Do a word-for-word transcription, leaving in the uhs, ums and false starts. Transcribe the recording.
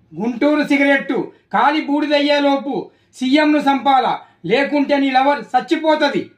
Guntur cigarette కాలి బూడిదయ్యేలోపు సీఎంను సంపాల, లేకుంటే నీ lover చచ్చిపోతుంది.